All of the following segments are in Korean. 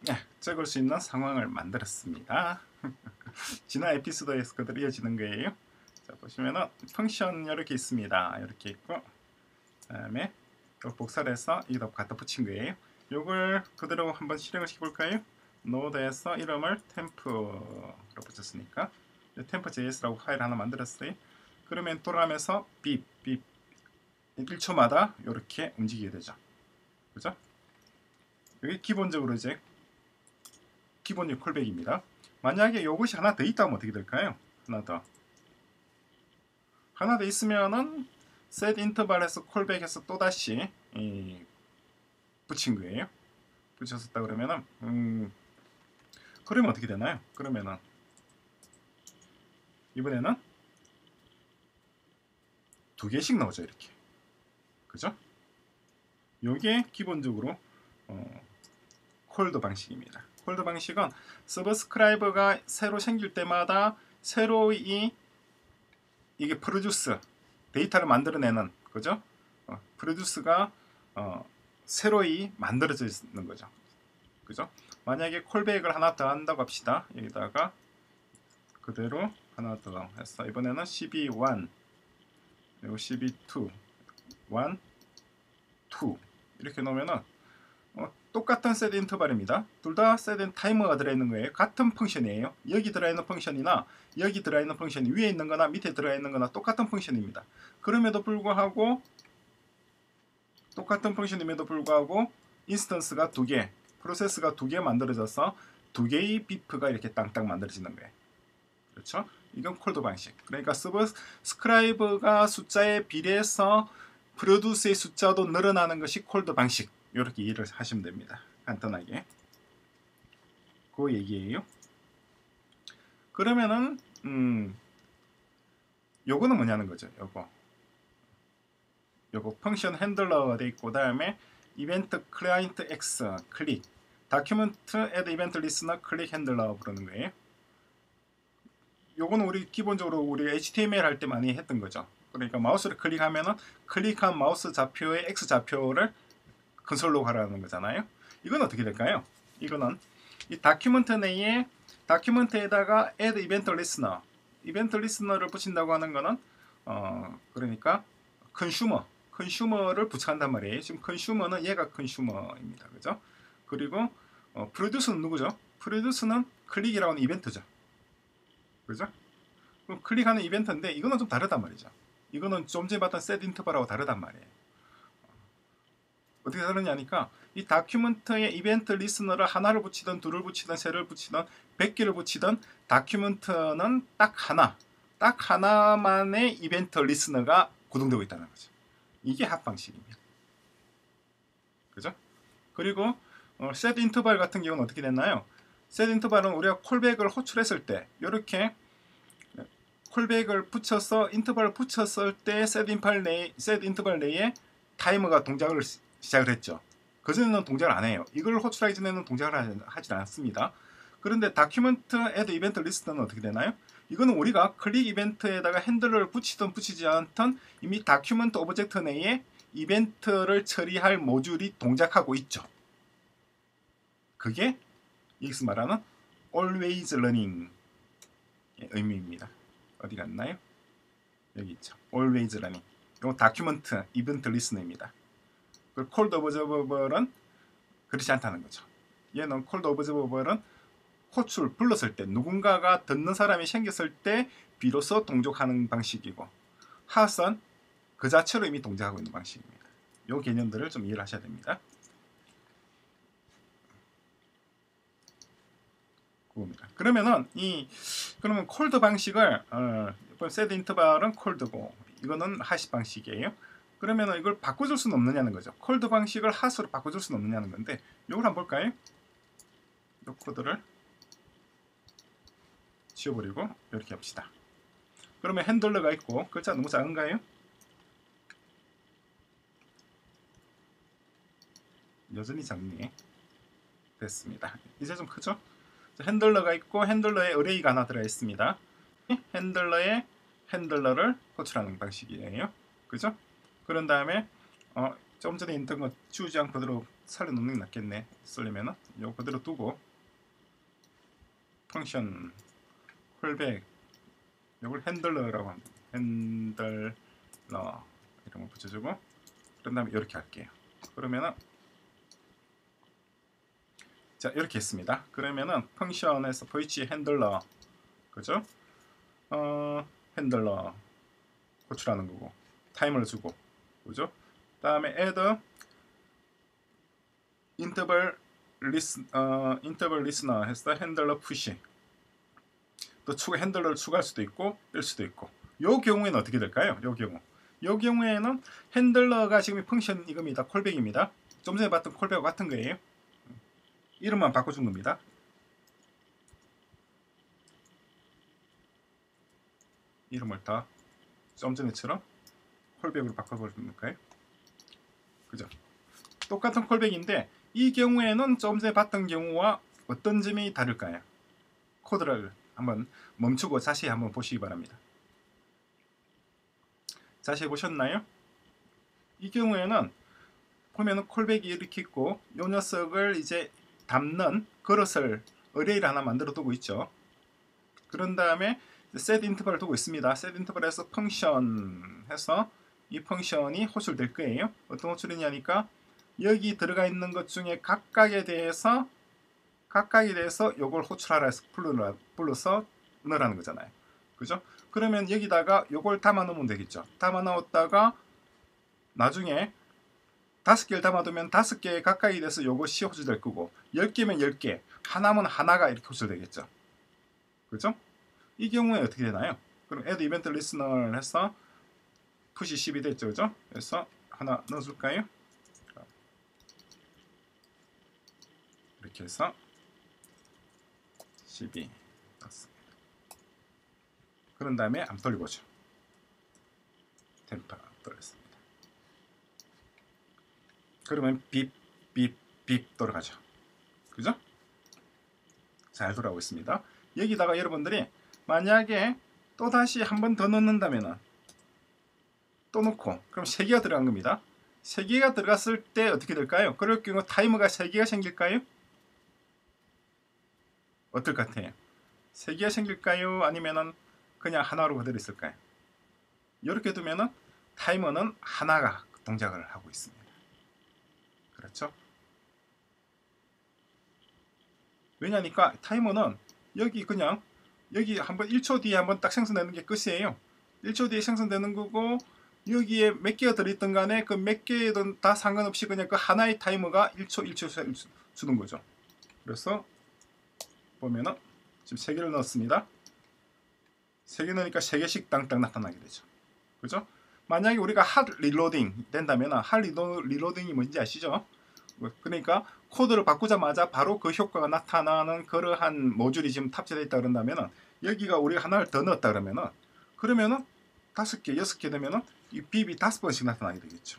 적을 수 있는 상황을 만들었습니다. 지난 에피소드에서 그대로 이어지는 거예요. 자, 보시면은 펑션 이렇게 있습니다. 이렇게 있고, 그다음에 복사를 해서 여기다 갖다 붙인 거예요. 요걸 그대로 한번 실행을 시켜볼까요? 노드에서 이름을 템프로 붙였으니까 템프.js라고 파일 하나 만들었어요. 그러면 돌아가면서 빕 1초마다 이렇게 움직이게 되죠. 그죠? 여기 기본적으로 이제 기본적 콜백입니다. 만약에 이것이 하나 더 있다면 어떻게 될까요? 하나 더 있으면은 set 인터벌에서 콜백해서 또다시 붙인 거예요. 붙였었다 그러면은 그러면 어떻게 되나요? 그러면은 이번에는 두 개씩 나오죠. 이렇게. 그죠? 요게 기본적으로 콜드 방식입니다. 콜드 방식은 서브스크라이버가 새로 생길 때마다 새로이 이게 프로듀스 데이터를 만들어내는 그죠? 프로듀스가 새로이 만들어져 있는 거죠. 그죠? 만약에 콜백을 하나 더 한다고 합시다. 여기다가 그대로 하나 더 해서 이번에는 cb1 그리고 cb2 1 2 이렇게 놓으면은 똑같은 set 인터벌입니다. 둘 다 set 타이머가 들어있는 거예요. 같은 펑션이에요. 여기 들어있는 펑션이나 여기 들어있는 펑션이 위에 있는 거나 밑에 들어있는 거나 똑같은 펑션입니다. 그럼에도 불구하고 똑같은 펑션임에도 불구하고 인스턴스가 두 개, 프로세스가 두 개 만들어져서 두 개의 비프가 이렇게 땅땅 만들어지는 거예요. 그렇죠? 이건 콜드 방식. 그러니까 서브스크라이버가 숫자에 비례해서 프로듀스의 숫자도 늘어나는 것이 콜드 방식. 이렇게 이해를 하시면 됩니다. 간단하게. 그 얘기예요. 그러면은 요거는 뭐냐는 거죠. 요거 펑션 핸들러가 돼 있고 그다음에 이벤트 클라이언트 X 클릭 다큐멘트 애드 이벤트 리스너 클릭 핸들러 부르는 거예요. 요거는 우리 기본적으로 우리 HTML 할 때 많이 했던 거죠. 그러니까 마우스를 클릭하면은 클릭한 마우스 좌표의 X 좌표를 컨솔로 가라는 거잖아요. 이건 어떻게 될까요? 이거는 이 다큐멘트 내에 다큐멘트에다가 add event listener 이벤트 리스너를 붙인다고 하는 거는 그러니까 컨슈머를 붙여간단 말이에요. 지금 컨슈머는 얘가 컨슈머입니다. 그죠? 그리고 프로듀스는 누구죠? 프로듀스는 클릭이라고 하는 이벤트죠. 그죠? 그럼 클릭하는 이벤트인데 이거는 좀 다르단 말이죠. 이거는 좀 전에 봤던 set 인터벌하고 다르단 말이에요. 어떻게 다르냐니까 이 다큐멘트에 이벤트 리스너를 하나를 붙이든 둘을 붙이든 세를 붙이든 100개를 붙이든 다큐멘트는 딱 하나만의 이벤트 리스너가 구동되고 있다는 거죠. 이게 합 방식입니다. 그죠? 그리고 set 인터벌 같은 경우는 어떻게 됐나요? set 인터벌은 우리가 콜백을 호출했을 때 이렇게 콜백을 붙여서 인터벌을 붙였을 때 set 인터벌 내에 타이머가 동작을 시작을 했죠. 그전에는 동작을 안 해요. 이걸 호출하기 전에는 동작을 하지 않습니다. 그런데 다큐멘트 애드 이벤트 리스트는 어떻게 되나요? 이거는 우리가 클릭 이벤트에다가 핸들러를 붙이든 붙이지 않든 이미 다큐멘트 오브젝트 내에 이벤트를 처리할 모듈이 동작하고 있죠. 그게 여기서 말하는 always running 의 의미입니다. 어디 갔나요? 여기 있죠. always running. 이거 다큐멘트 이벤트 리스너입니다. 그 콜드 오브저버블은 그렇지 않다는 거죠. 얘는 콜드 오브저버블은 호출 불렀을 때 누군가가 듣는 사람이 생겼을 때 비로소 동작하는 방식이고 핫은 그 자체로 이미 동작하고 있는 방식입니다. 이 개념들을 좀 이해를 하셔야 됩니다. 그겁니다. 그러면은 그러면 콜드 방식을 이번 set 인터벌은 콜드고 이거는 핫 방식이에요. 그러면 이걸 바꿔줄 수는 없느냐는 거죠. 콜드 방식을 핫으로 바꿔줄 수는 없느냐는 건데 이걸 한번 볼까요? 이 코드를 지워버리고 이렇게 합시다. 그러면 핸들러가 있고 글자 너무 작은가요? 여전히 작네. 됐습니다. 이제 좀 크죠? 핸들러가 있고 핸들러에 어레이가 하나 들어있습니다. 핸들러에 핸들러를 호출하는 방식이에요. 그죠? 그런 다음에 좀 전에 있던 거 지우지 않고 그대로 살려놓는 게 낫겠네. 쓰려면은 요 그대로 두고 펑션 콜백 요걸 핸들러라고 합니다. 핸들러 이런 거 붙여주고 그런 다음에 이렇게 할게요. 그러면은 자 이렇게 했습니다. 그러면은 펑션에서 VH 핸들러 그죠? 핸들러 호출하는 거고 타임을 주고 그죠? 다음에 add interval listener 해서 핸들러 푸시 또 추가 핸들러를 추가할 수도 있고 뺄 수도 있고 요 경우에는 어떻게 될까요? 요 경우에는 핸들러가 지금 펑션 이겁니다. 콜백입니다. 좀 전에 봤던 콜백과 같은 거예요. 이름만 바꿔준 겁니다. 이름을 다 좀 전에처럼 콜백으로 바꿔볼까요? 그죠? 똑같은 콜백인데 이 경우에는 좀 전에 봤던 경우와 어떤 점이 다를까요? 코드를 한번 멈추고 자세히 한번 보시기 바랍니다. 자세히 보셨나요? 이 경우에는 보면은 콜백이 이렇게 있고 이 녀석을 이제 담는 그릇을 어레이를 하나 만들어 두고 있죠. 그런 다음에 set 인터벌을 두고 있습니다. set 인터벌에서 펑션 해서 이 펑션이 호출될 거예요. 어떤 호출이냐니까 여기 들어가 있는 것 중에 각각에 대해서 요걸 호출하라 해서 불러서 넣으라는 거잖아요. 그죠? 그러면 여기다가 요걸 담아 놓으면 되겠죠. 담아 넣었다가 나중에 5개를 담아두면 5개 가까이 돼서 요것이 호출될 거고 10개면 10개, 하나면 하나가 이렇게 호출되겠죠. 그죠? 이 경우에 어떻게 되나요? 그럼 add event listener 해서 푸시 10이 됐죠. 그죠? 그래서 하나 넣어줄까요? 이렇게 해서 12 넣습니다. 그런 다음에 한번 돌려보죠. 템퍼 돌렸습니다. 그러면 빕 돌아가죠. 그죠? 잘 돌아오고 있습니다. 여기다가 여러분들이 만약에 또 다시 한 번 더 넣는다면은 또 넣고 그럼 3개가 들어간 겁니다. 3개가 들어갔을 때 어떻게 될까요? 그럴 경우 타이머가 3개가 생길까요? 어떨 것 같아요? 3개가 생길까요? 아니면은 그냥 하나로 그대로 있을까요? 이렇게 두면은 타이머는 하나가 동작을 하고 있습니다. 그렇죠? 왜냐니까 타이머는 여기 그냥 여기 한번 1초 뒤에 한번 딱 생성되는 게 끝이에요. 1초 뒤에 생성되는 거고 여기에 몇 개가 들어있던 간에 그 몇 개든 다 상관없이 그냥 그 하나의 타이머가 1초 주는 거죠. 그래서 보면은 지금 3개를 넣었습니다. 3개 넣으니까 3개씩 땅땅 나타나게 되죠. 그죠? 만약에 우리가 핫 리로딩 된다면 핫 리로딩이 뭔지 아시죠? 그러니까 코드를 바꾸자마자 바로 그 효과가 나타나는 그러한 모듈이 지금 탑재되어 있다 그런다면 여기가 우리가 하나를 더 넣었다 그러면은 5개, 6개 되면은 이 빕이 5번씩 나타나게 되겠죠.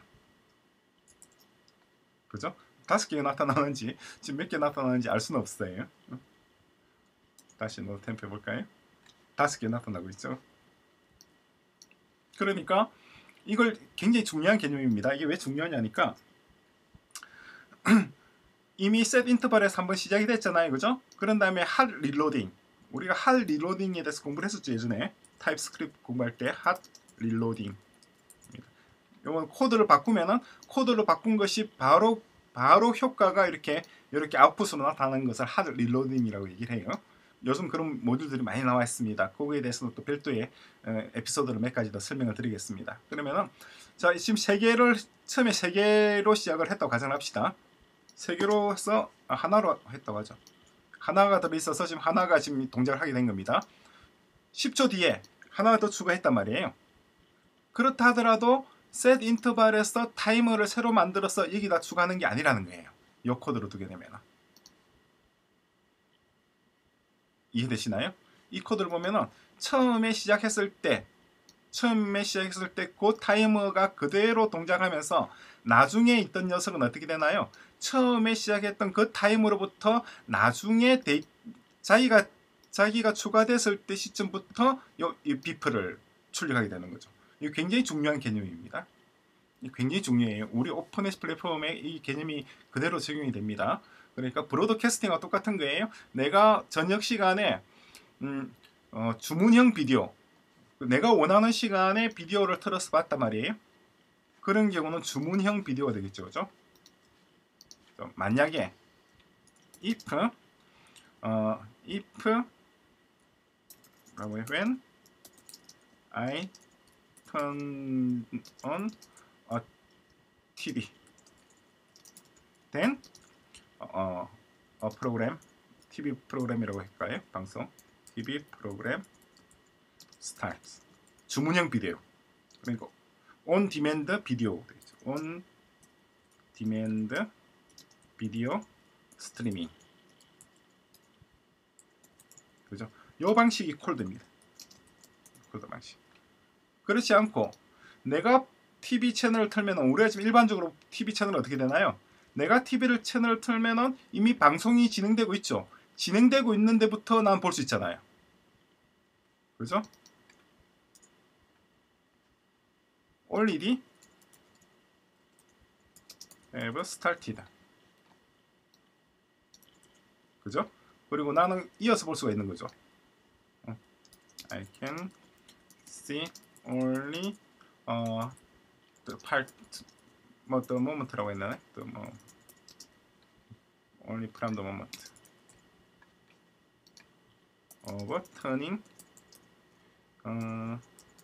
그죠? 5개가 나타나는지 지금 몇 개 나타나는지 알 수는 없어요. 다시 노드 템프 해볼까요? 5개 나타나고 있죠. 그러니까 이걸 굉장히 중요한 개념입니다. 이게 왜 중요하냐니까 이미 set 인터벌에서 한번 시작이 됐잖아요. 그죠? 그런 다음에 hot reloading 우리가 hot reloading에 대해서 공부를 했었죠. 예전에 타입스크립트 공부할 때 hot reloading 이건 코드를 바꾸면은 코드를 바꾼 것이 바로 효과가 이렇게 아웃풋으로 나타나는 것을 hot reloading이라고 얘기를 해요. 요즘 그런 모듈들이 많이 나와 있습니다. 그거에 대해서는 또 별도의 에피소드를 몇 가지 더 설명을 드리겠습니다. 그러면은 자 지금 처음에 3개로 시작을 했다고 가정합시다. 3개로 해서 하나로 했다고 하죠. 하나가 들어있어서 지금 하나가 지금 동작을 하게 된 겁니다. 10초 뒤에 하나 더 추가했단 말이에요. 그렇다 하더라도 set 인터벌에서 타이머를 새로 만들어서 여기다 추가하는 게 아니라는 거예요. 이 코드로 두게 되면. 이해되시나요? 이 코드를 보면은 처음에 시작했을 때 그 타이머가 그대로 동작하면서 나중에 있던 녀석은 어떻게 되나요? 처음에 시작했던 그 타이머로부터 나중에 자기가 추가됐을 때 시점부터 이 비프를 출력하게 되는 거죠. 이거 굉장히 중요한 개념입니다. 굉장히 중요해요. 우리 오픈에스 플랫폼에 이 개념이 그대로 적용이 됩니다. 그러니까 브로드캐스팅과 똑같은 거예요. 내가 저녁 시간에 주문형 비디오, 내가 원하는 시간에 비디오를 틀어서 봤단 말이에요. 그런 경우는 주문형 비디오가 되겠죠, 그죠? 만약에 if when I turn on a TV, then a program, TV 프로그램이라고 할까요? 방송 TV 프로그램 starts. 주문형 비디오. 그러니까 on demand 비디오 되겠죠. on demand 비디오 스트리밍. 그죠? 이 방식이 콜드입니다. 콜드 방식. 그렇지 않고 내가 TV 채널을 틀면 우리가 지금 일반적으로 TV 채널은 어떻게 되나요? 내가 채널을 틀면은 이미 방송이 진행되고 있죠. 진행되고 있는 데부터 난 볼 수 있잖아요. 그죠? already have started. 그죠? 그리고 나는 이어서 볼 수가 있는 거죠. I can see only the part, the moment라고 했나요? only from the moment of turning on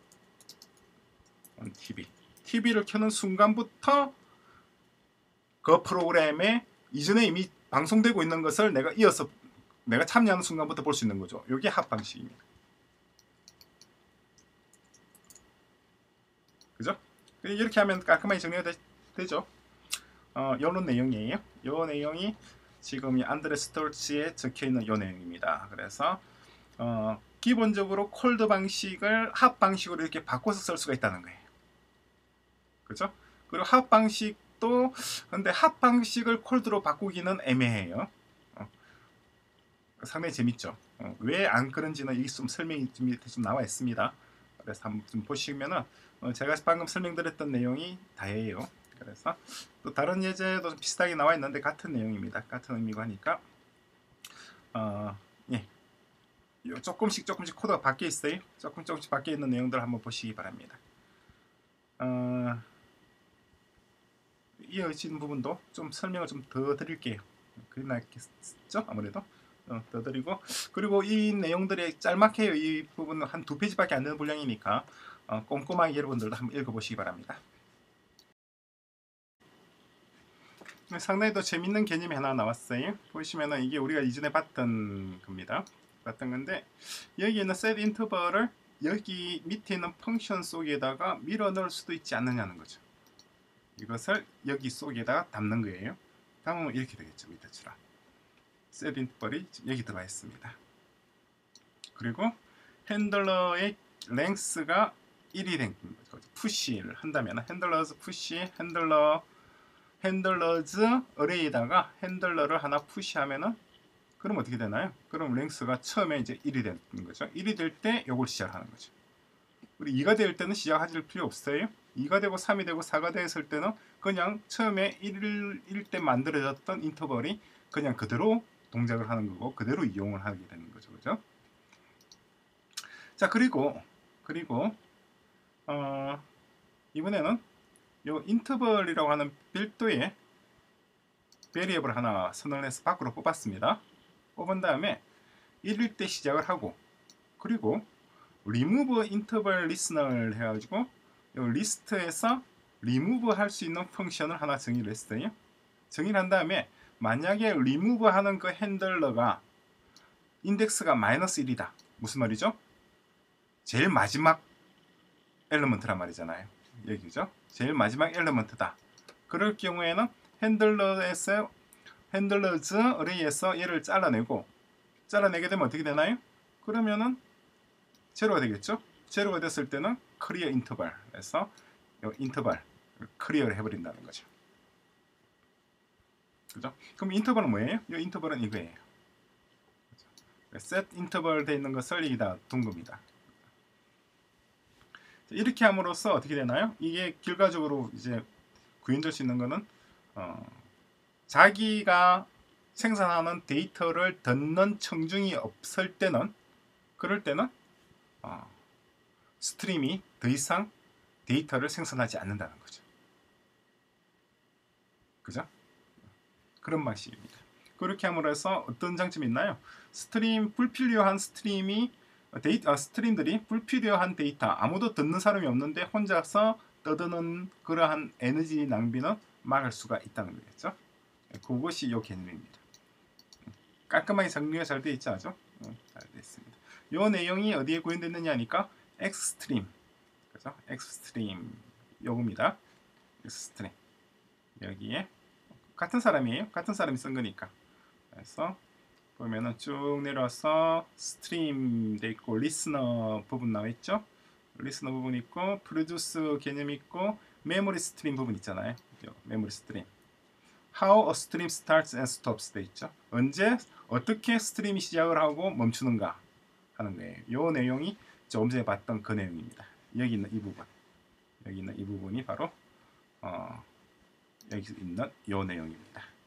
TV. TV를 켜는 순간부터 그 프로그램에 이전에 이미 방송되고 있는 것을 내가 이어서 내가 참여하는 순간부터 볼 수 있는 거죠. 이게 합 방식입니다. 그죠? 이렇게 하면 깔끔하게 정리가 되죠. 이런 내용이에요. 이 내용이 지금 이 안드레스 톨츠에 적혀있는 이 내용입니다. 그래서 기본적으로 콜드 방식을 합 방식으로 이렇게 바꿔서 쓸 수가 있다는 거예요. 그죠? 그리고 합 방식도 근데 합 방식을 콜드로 바꾸기는 애매해요. 상당히 재밌죠. 왜 안 그런지는 여기 좀 설명이 좀 나와 있습니다. 그래서 한번 좀 보시면은 제가 방금 설명드렸던 내용이 다예요. 그래서 또 다른 예제도 비슷하게 나와 있는데 같은 내용입니다. 같은 의미고 하니까 예. 조금씩 코드가 바뀌어 있어요. 조금씩 바뀌어 있는 내용들 한번 보시기 바랍니다. 이어지는 부분도 좀 설명을 좀 더 드릴게요. 그게 낫겠죠? 아무래도 더 드리고, 그리고 이 내용들이 짤막해요. 이 부분은 한 2페이지밖에 안 되는 분량이니까 꼼꼼하게 여러분들도 한번 읽어보시기 바랍니다. 상당히 더 재밌는 개념이 하나 나왔어요. 보시면은 이게 우리가 이전에 봤던 겁니다. 봤던 건데 여기 있는 set 인터벌을 여기 밑에 있는 펑션 속에다가 밀어 넣을 수도 있지 않느냐는 거죠. 이것을 여기 속에다가 담는 거예요. 담으면 이렇게 되겠죠. 밑에처럼 set 인터벌이 여기 들어가 있습니다. 그리고 핸들러의 랭스가 1이 된 거죠. 푸시를 한다면 핸들러즈 푸시 핸들러즈 어레이에다가 핸들러를 하나 푸시하면은 그럼 어떻게 되나요? 그럼 랭스가 처음에 이제 1이 되는 거죠. 1이 될 때 요걸 시작하는 거죠. 우리 2가 될 때는 시작하실 필요 없어요. 2가 되고 3이 되고 4가 됐을 때는 그냥 처음에 1일 때 만들어졌던 인터벌이 그냥 그대로 동작을 하는 거고 그대로 이용을 하게 되는 거죠. 그죠? 자, 그리고 이번에는 요 인터벌이라고 하는 별도의 베리어블 하나 선언해서 밖으로 뽑았습니다. 뽑은 다음에 1일 때 시작을 하고, 그리고 remove interval listener를 해가지고 요 리스트에서 remove 할 수 있는 펑션을 하나 정의를 했어요. 정의를 한 다음에 만약에 remove 하는 그 핸들러가 인덱스가 -1이다. 무슨 말이죠? 제일 마지막 엘리먼트란 말이잖아요. 여기죠? 제일 마지막 엘리먼트다. 그럴 경우에는 핸들러즈 어레이에서 얘를 잘라내게 되면 어떻게 되나요? 그러면은 제로가 되겠죠? 제로가 됐을 때는 클리어 인터벌에서 인터벌 클리어를 해버린다는 거죠. 그죠? 그럼 인터벌은 뭐예요? 이 인터벌은 이거예요. set 인터벌 돼 있는 것을 여기다 둔 겁니다. 이렇게 함으로써 어떻게 되나요? 이게 결과적으로 이제 구현될 수 있는 거는 자기가 생산하는 데이터를 듣는 청중이 없을 때는, 그럴 때는 스트림이 더 이상 데이터를 생산하지 않는다는 거죠. 그죠? 그런 방식입니다. 그렇게 함으로써 어떤 장점이 있나요? 불필요한 스트림들이 불필요한 데이터, 아무도 듣는 사람이 없는데 혼자서 떠드는 그러한 에너지 낭비는 막을 수가 있다는 거겠죠. 그것이 이 개념입니다. 깔끔하게 정리가 잘 되어 있죠, 아주? 잘 되어 있습니다. 이 내용이 어디에 구현됐느냐니까 엑스트림, 그죠? 엑스트림 요겁니다. 엑스트림 여기에 같은 사람이에요. 같은 사람이 쓴 거니까. 그래서 보면은 쭉 내려와서 스트림 돼 있고 리스너 부분 나와 있죠. 리스너 부분 있고 프로듀스 개념 있고 메모리 스트림 부분 있잖아요. 메모리 스트림. How a stream starts and stops 돼 있죠. 언제 어떻게 스트림이 시작을 하고 멈추는가 하는 거예요. 이 내용이 조금 전에 봤던 그 내용입니다. 여기 있는 이 부분. 여기 있는 이 부분이 바로 여기 있는 이 내용입니다.